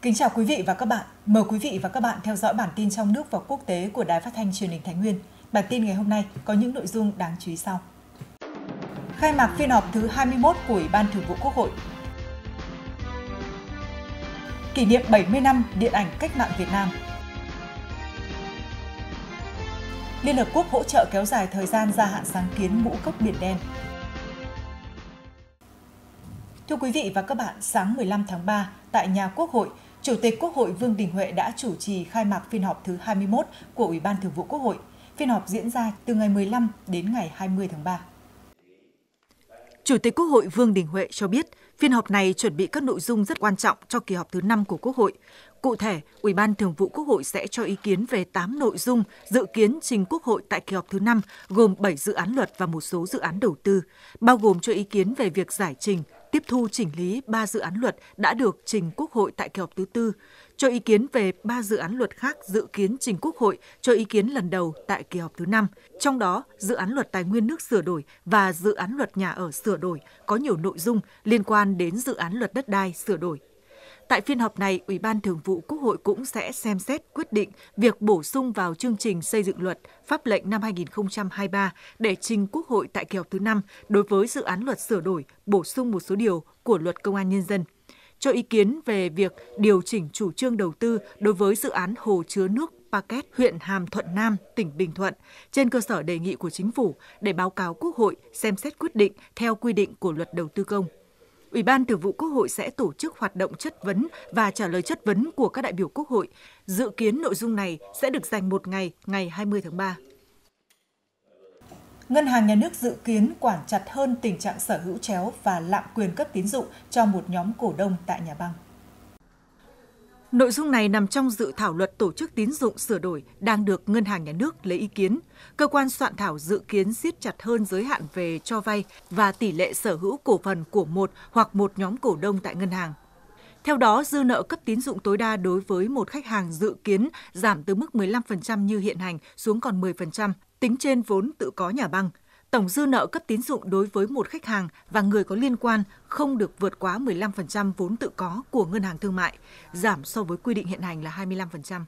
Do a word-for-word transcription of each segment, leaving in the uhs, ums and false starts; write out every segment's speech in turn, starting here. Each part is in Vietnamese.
Kính chào quý vị và các bạn. Mời quý vị và các bạn theo dõi bản tin trong nước và quốc tế của Đài Phát thanh Truyền hình Thái Nguyên. Bản tin ngày hôm nay có những nội dung đáng chú ý sau. Khai mạc phiên họp thứ hai mươi mốt của Ủy ban Thường vụ Quốc hội. Kỷ niệm bảy mươi năm Điện ảnh Cách mạng Việt Nam. Liên Hợp Quốc hỗ trợ kéo dài thời gian gia hạn sáng kiến ngũ cốc Biển Đen. Thưa quý vị và các bạn, sáng mười lăm tháng ba, tại nhà Quốc hội, Chủ tịch Quốc hội Vương Đình Huệ đã chủ trì khai mạc phiên họp thứ hai mươi mốt của Ủy ban Thường vụ Quốc hội. Phiên họp diễn ra từ ngày mười lăm đến ngày hai mươi tháng ba. Chủ tịch Quốc hội Vương Đình Huệ cho biết, phiên họp này chuẩn bị các nội dung rất quan trọng cho kỳ họp thứ năm của Quốc hội. Cụ thể, Ủy ban Thường vụ Quốc hội sẽ cho ý kiến về tám nội dung dự kiến trình Quốc hội tại kỳ họp thứ năm, gồm bảy dự án luật và một số dự án đầu tư, bao gồm cho ý kiến về việc giải trình, tiếp thu chỉnh lý ba dự án luật đã được trình Quốc hội tại kỳ họp thứ tư, cho ý kiến về ba dự án luật khác dự kiến trình Quốc hội cho ý kiến lần đầu tại kỳ họp thứ năm, trong đó dự án luật tài nguyên nước sửa đổi và dự án luật nhà ở sửa đổi có nhiều nội dung liên quan đến dự án luật đất đai sửa đổi. Tại phiên họp này, Ủy ban Thường vụ Quốc hội cũng sẽ xem xét quyết định việc bổ sung vào chương trình xây dựng luật pháp lệnh năm hai nghìn không trăm hai mươi ba để trình Quốc hội tại kỳ họp thứ năm đối với dự án luật sửa đổi, bổ sung một số điều của Luật Công an Nhân dân. Cho ý kiến về việc điều chỉnh chủ trương đầu tư đối với dự án hồ chứa nước Paket, huyện Hàm Thuận Nam, tỉnh Bình Thuận, trên cơ sở đề nghị của Chính phủ để báo cáo Quốc hội xem xét quyết định theo quy định của Luật Đầu tư công. Ủy ban Thường vụ Quốc hội sẽ tổ chức hoạt động chất vấn và trả lời chất vấn của các đại biểu Quốc hội. Dự kiến nội dung này sẽ được dành một ngày, ngày hai mươi tháng ba. Ngân hàng Nhà nước dự kiến quản chặt hơn tình trạng sở hữu chéo và lạm quyền cấp tín dụng cho một nhóm cổ đông tại nhà băng. Nội dung này nằm trong dự thảo luật tổ chức tín dụng sửa đổi đang được Ngân hàng Nhà nước lấy ý kiến. Cơ quan soạn thảo dự kiến siết chặt hơn giới hạn về cho vay và tỷ lệ sở hữu cổ phần của một hoặc một nhóm cổ đông tại ngân hàng. Theo đó, dư nợ cấp tín dụng tối đa đối với một khách hàng dự kiến giảm từ mức mười lăm phần trăm như hiện hành xuống còn mười phần trăm, tính trên vốn tự có nhà băng. Tổng dư nợ cấp tín dụng đối với một khách hàng và người có liên quan không được vượt quá mười lăm phần trăm vốn tự có của ngân hàng thương mại, giảm so với quy định hiện hành là hai mươi lăm phần trăm.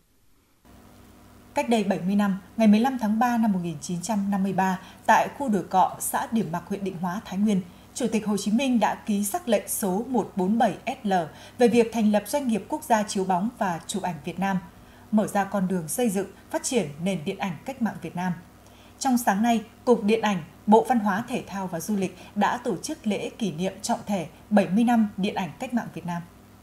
Cách đây bảy mươi năm, ngày mười lăm tháng ba năm một nghìn chín trăm năm mươi ba, tại khu đồi cọ, xã Điểm Mặc, huyện Định Hóa, Thái Nguyên, Chủ tịch Hồ Chí Minh đã ký sắc lệnh số một trăm bốn mươi bảy S L về việc thành lập Doanh nghiệp Quốc gia Chiếu bóng và Chụp ảnh Việt Nam, mở ra con đường xây dựng, phát triển nền điện ảnh cách mạng Việt Nam. Trong sáng nay, Cục Điện ảnh, Bộ Văn hóa Thể thao và Du lịch đã tổ chức lễ kỷ niệm trọng thể bảy mươi năm Điện ảnh cách mạng Việt Nam.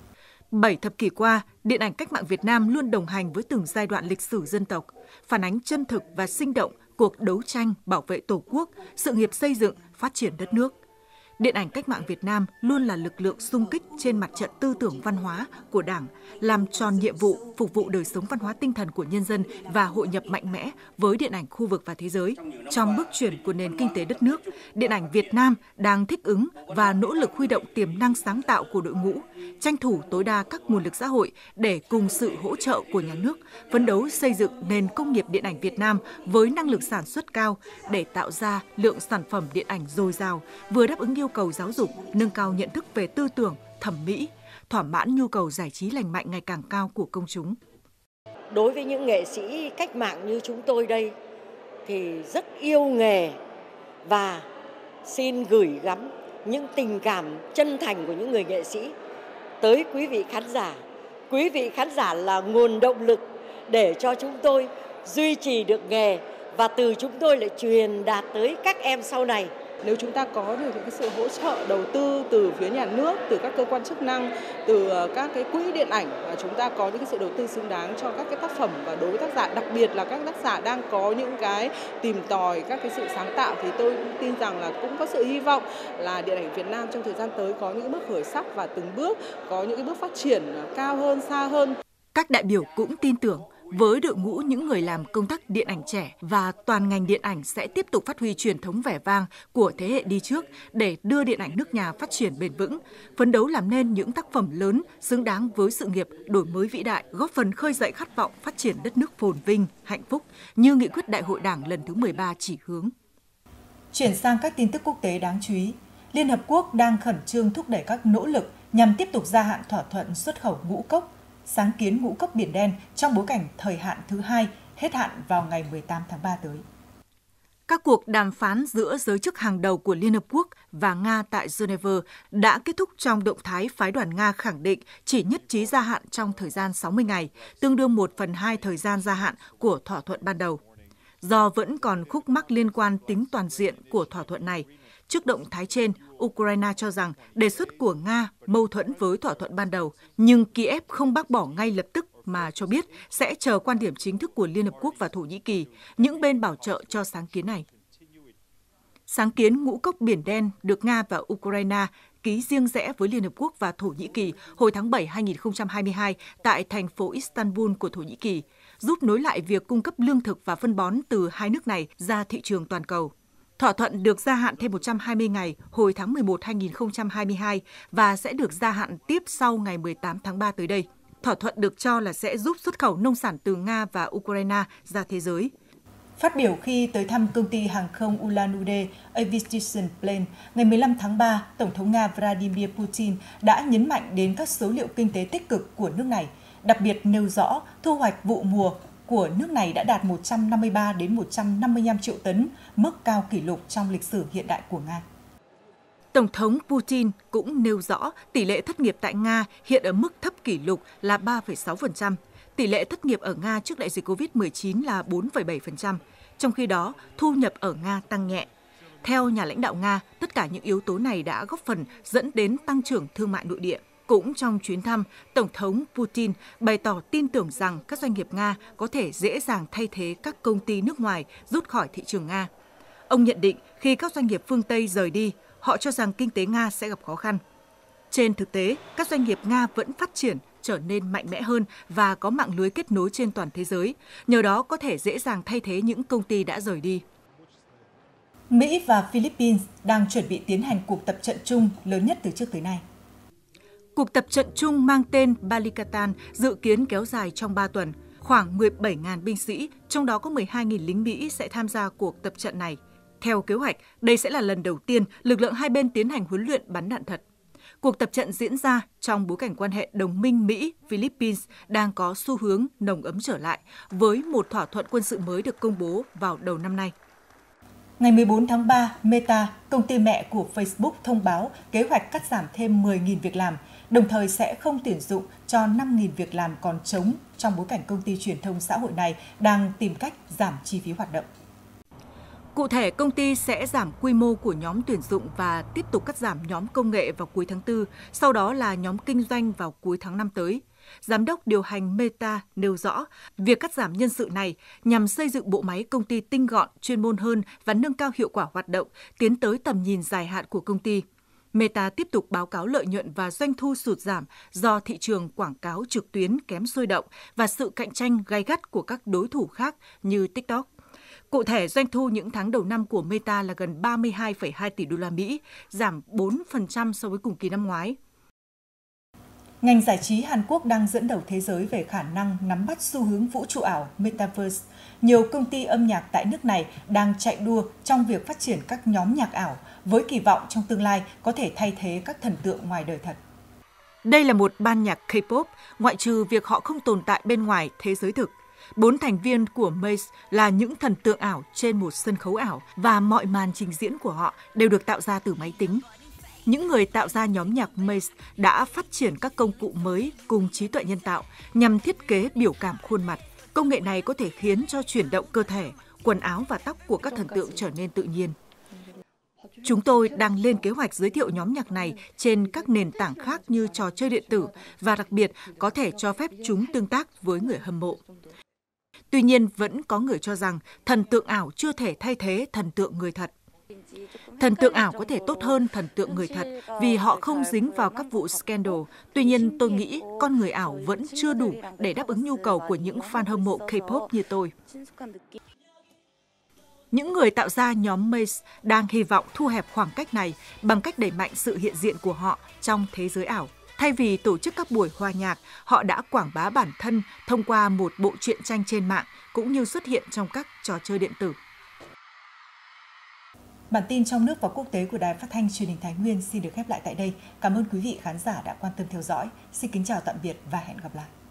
Bảy thập kỷ qua, Điện ảnh cách mạng Việt Nam luôn đồng hành với từng giai đoạn lịch sử dân tộc, phản ánh chân thực và sinh động cuộc đấu tranh bảo vệ Tổ quốc, sự nghiệp xây dựng, phát triển đất nước. Điện ảnh cách mạng Việt Nam luôn là lực lượng xung kích trên mặt trận tư tưởng văn hóa của Đảng, làm tròn nhiệm vụ phục vụ đời sống văn hóa tinh thần của nhân dân và hội nhập mạnh mẽ với điện ảnh khu vực và thế giới. Trong bước chuyển của nền kinh tế đất nước, điện ảnh Việt Nam đang thích ứng và nỗ lực huy động tiềm năng sáng tạo của đội ngũ, tranh thủ tối đa các nguồn lực xã hội để cùng sự hỗ trợ của nhà nước, phấn đấu xây dựng nền công nghiệp điện ảnh Việt Nam với năng lực sản xuất cao để tạo ra lượng sản phẩm điện ảnh dồi dào, vừa đáp ứng yêu cầu giáo dục, nâng cao nhận thức về tư tưởng, thẩm mỹ, thỏa mãn nhu cầu giải trí lành mạnh ngày càng cao của công chúng. Đối với những nghệ sĩ cách mạng như chúng tôi đây thì rất yêu nghề và xin gửi gắm những tình cảm chân thành của những người nghệ sĩ tới quý vị khán giả. Quý vị khán giả là nguồn động lực để cho chúng tôi duy trì được nghề và từ chúng tôi lại truyền đạt tới các em sau này. Nếu chúng ta có được những cái sự hỗ trợ đầu tư từ phía nhà nước, từ các cơ quan chức năng, từ các cái quỹ điện ảnh, và chúng ta có những cái sự đầu tư xứng đáng cho các cái tác phẩm, và đối với tác giả, đặc biệt là các tác giả đang có những cái tìm tòi các cái sự sáng tạo, thì tôi tin rằng là cũng có sự hy vọng là điện ảnh Việt Nam trong thời gian tới có những bước khởi sắc và từng bước có những cái bước phát triển cao hơn, xa hơn. Các đại biểu cũng tin tưởng với đội ngũ những người làm công tác điện ảnh trẻ và toàn ngành điện ảnh sẽ tiếp tục phát huy truyền thống vẻ vang của thế hệ đi trước để đưa điện ảnh nước nhà phát triển bền vững, phấn đấu làm nên những tác phẩm lớn xứng đáng với sự nghiệp đổi mới vĩ đại, góp phần khơi dậy khát vọng phát triển đất nước phồn vinh, hạnh phúc như nghị quyết Đại hội Đảng lần thứ mười ba chỉ hướng. Chuyển sang các tin tức quốc tế đáng chú ý, Liên Hợp Quốc đang khẩn trương thúc đẩy các nỗ lực nhằm tiếp tục gia hạn thỏa thuận xuất khẩu ngũ cốc sáng kiến ngũ cốc Biển Đen trong bối cảnh thời hạn thứ hai hết hạn vào ngày mười tám tháng ba tới. Các cuộc đàm phán giữa giới chức hàng đầu của Liên Hợp Quốc và Nga tại Geneva đã kết thúc trong động thái phái đoàn Nga khẳng định chỉ nhất trí gia hạn trong thời gian sáu mươi ngày, tương đương một phần hai thời gian gia hạn của thỏa thuận ban đầu. Do vẫn còn khúc mắc liên quan tính toàn diện của thỏa thuận này, trước động thái trên, Ukraine cho rằng đề xuất của Nga mâu thuẫn với thỏa thuận ban đầu, nhưng Kiev không bác bỏ ngay lập tức mà cho biết sẽ chờ quan điểm chính thức của Liên Hợp Quốc và Thổ Nhĩ Kỳ, những bên bảo trợ cho sáng kiến này. Sáng kiến ngũ cốc Biển Đen được Nga và Ukraine ký riêng rẽ với Liên Hợp Quốc và Thổ Nhĩ Kỳ hồi tháng bảy năm hai nghìn không trăm hai mươi hai tại thành phố Istanbul của Thổ Nhĩ Kỳ, giúp nối lại việc cung cấp lương thực và phân bón từ hai nước này ra thị trường toàn cầu. Thỏa thuận được gia hạn thêm một trăm hai mươi ngày hồi tháng mười một năm hai nghìn không trăm hai mươi hai và sẽ được gia hạn tiếp sau ngày mười tám tháng ba tới đây. Thỏa thuận được cho là sẽ giúp xuất khẩu nông sản từ Nga và Ukraine ra thế giới. Phát biểu khi tới thăm công ty hàng không Ulan-Ude Aviation Plane ngày mười lăm tháng ba, Tổng thống Nga Vladimir Putin đã nhấn mạnh đến các số liệu kinh tế tích cực của nước này, đặc biệt nêu rõ thu hoạch vụ mùa của nước này đã đạt một trăm năm mươi ba đến một trăm năm mươi lăm triệu tấn, mức cao kỷ lục trong lịch sử hiện đại của Nga. Tổng thống Putin cũng nêu rõ tỷ lệ thất nghiệp tại Nga hiện ở mức thấp kỷ lục là ba phẩy sáu phần trăm. Tỷ lệ thất nghiệp ở Nga trước đại dịch covid mười chín là bốn phẩy bảy phần trăm. Trong khi đó, thu nhập ở Nga tăng nhẹ. Theo nhà lãnh đạo Nga, tất cả những yếu tố này đã góp phần dẫn đến tăng trưởng thương mại nội địa. Cũng trong chuyến thăm, Tổng thống Putin bày tỏ tin tưởng rằng các doanh nghiệp Nga có thể dễ dàng thay thế các công ty nước ngoài rút khỏi thị trường Nga. Ông nhận định khi các doanh nghiệp phương Tây rời đi, họ cho rằng kinh tế Nga sẽ gặp khó khăn. Trên thực tế, các doanh nghiệp Nga vẫn phát triển, trở nên mạnh mẽ hơn và có mạng lưới kết nối trên toàn thế giới, nhờ đó có thể dễ dàng thay thế những công ty đã rời đi. Mỹ và Philippines đang chuẩn bị tiến hành cuộc tập trận chung lớn nhất từ trước tới nay. Cuộc tập trận chung mang tên Balikatan dự kiến kéo dài trong ba tuần. Khoảng mười bảy nghìn binh sĩ, trong đó có mười hai nghìn lính Mỹ sẽ tham gia cuộc tập trận này. Theo kế hoạch, đây sẽ là lần đầu tiên lực lượng hai bên tiến hành huấn luyện bắn đạn thật. Cuộc tập trận diễn ra trong bối cảnh quan hệ đồng minh Mỹ-Philippines đang có xu hướng nồng ấm trở lại, với một thỏa thuận quân sự mới được công bố vào đầu năm nay. Ngày mười bốn tháng ba, Meta, công ty mẹ của Facebook thông báo kế hoạch cắt giảm thêm mười nghìn việc làm, đồng thời sẽ không tuyển dụng cho năm nghìn việc làm còn trống trong bối cảnh công ty truyền thông xã hội này đang tìm cách giảm chi phí hoạt động. Cụ thể, công ty sẽ giảm quy mô của nhóm tuyển dụng và tiếp tục cắt giảm nhóm công nghệ vào cuối tháng tư, sau đó là nhóm kinh doanh vào cuối tháng năm tới. Giám đốc điều hành Meta nêu rõ, việc cắt giảm nhân sự này nhằm xây dựng bộ máy công ty tinh gọn, chuyên môn hơn và nâng cao hiệu quả hoạt động, tiến tới tầm nhìn dài hạn của công ty. Meta tiếp tục báo cáo lợi nhuận và doanh thu sụt giảm do thị trường quảng cáo trực tuyến kém sôi động và sự cạnh tranh gay gắt của các đối thủ khác như TikTok. Cụ thể, doanh thu những tháng đầu năm của Meta là gần ba mươi hai phẩy hai tỷ đô la Mỹ, giảm bốn phần trăm so với cùng kỳ năm ngoái. Ngành giải trí Hàn Quốc đang dẫn đầu thế giới về khả năng nắm bắt xu hướng vũ trụ ảo Metaverse. Nhiều công ty âm nhạc tại nước này đang chạy đua trong việc phát triển các nhóm nhạc ảo, với kỳ vọng trong tương lai có thể thay thế các thần tượng ngoài đời thật. Đây là một ban nhạc K-pop, ngoại trừ việc họ không tồn tại bên ngoài thế giới thực. Bốn thành viên của Maze là những thần tượng ảo trên một sân khấu ảo và mọi màn trình diễn của họ đều được tạo ra từ máy tính. Những người tạo ra nhóm nhạc Maze đã phát triển các công cụ mới cùng trí tuệ nhân tạo nhằm thiết kế biểu cảm khuôn mặt. Công nghệ này có thể khiến cho chuyển động cơ thể, quần áo và tóc của các thần tượng trở nên tự nhiên. Chúng tôi đang lên kế hoạch giới thiệu nhóm nhạc này trên các nền tảng khác như trò chơi điện tử và đặc biệt có thể cho phép chúng tương tác với người hâm mộ. Tuy nhiên, vẫn có người cho rằng thần tượng ảo chưa thể thay thế thần tượng người thật. Thần tượng ảo có thể tốt hơn thần tượng người thật vì họ không dính vào các vụ scandal. Tuy nhiên, tôi nghĩ con người ảo vẫn chưa đủ để đáp ứng nhu cầu của những fan hâm mộ K-pop như tôi. Những người tạo ra nhóm Maze đang hy vọng thu hẹp khoảng cách này bằng cách đẩy mạnh sự hiện diện của họ trong thế giới ảo. Thay vì tổ chức các buổi hòa nhạc, họ đã quảng bá bản thân thông qua một bộ truyện tranh trên mạng cũng như xuất hiện trong các trò chơi điện tử. Bản tin trong nước và quốc tế của Đài Phát thanh Truyền hình Thái Nguyên xin được khép lại tại đây. Cảm ơn quý vị khán giả đã quan tâm theo dõi. Xin kính chào tạm biệt và hẹn gặp lại.